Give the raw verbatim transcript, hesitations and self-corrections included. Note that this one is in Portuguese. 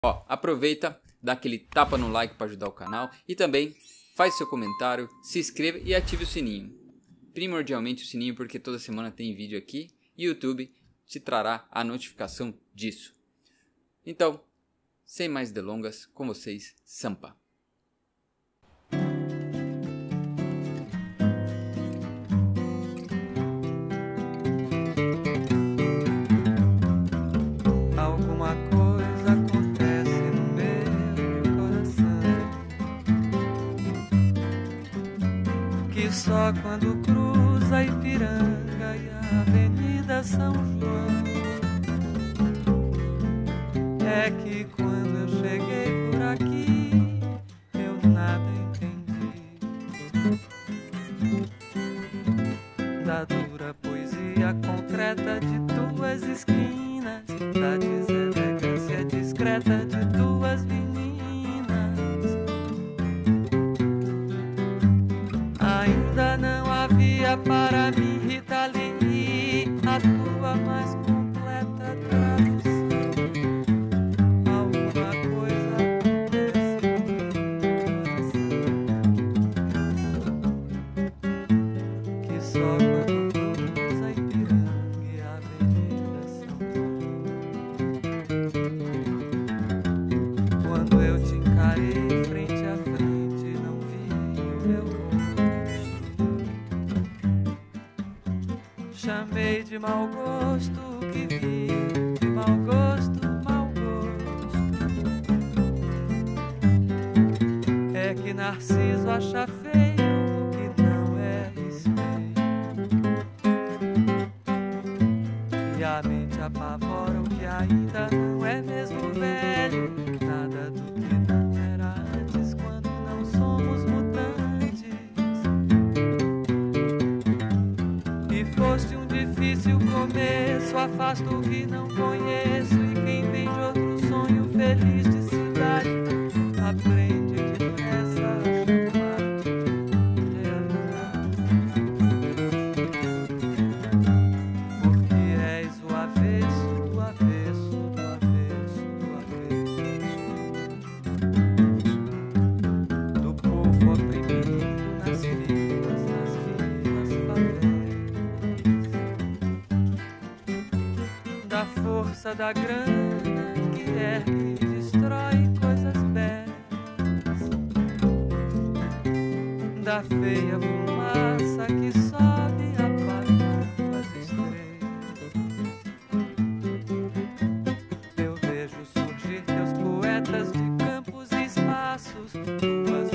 Ó, aproveita, dá aquele tapa no like para ajudar o canal e também faz seu comentário, se inscreva e ative o sininho. Primordialmente o sininho porque toda semana tem vídeo aqui e o YouTube te trará a notificação disso. Então, sem mais delongas, com vocês, Sampa. Alguma coisa acontece no meu coração, que só quando cruza Ipiranga e a Avenida São João é que quando eu cheguei por aqui eu nada entendi da dura poesia concreta de tuas esquinas, da deselegância discreta de duas meninas. Ainda não havia para mim, Rita Lee, a tua mais completa tradução. Alguma coisa acontece no que só quando cruza Ipiranga e a Avenida São João. Quando eu te encarei frente a frente, não vi o meu rosto. Chamei de mau gosto o que vi, de mau gosto, mau gosto. É que Narciso acha feio o que não é espelho, e a mente apavora o que ainda não é mesmo velho. Nada do que não era antes quando não somos mutantes. E foste um difícil começo, afasto o que não conheço, e quem vem de outro sonho feliz de cidade aprende depressa a chamar de realidade. Porque és o avesso, do avesso, do avesso, do avesso do povo oprimido nas filas, nas filas, favelas, da força da grana que ergue e destrói coisas belas, da feia fumaça que sobe apagando as estrelas. Eu vejo surgir teus poetas de campos e espaços, tuas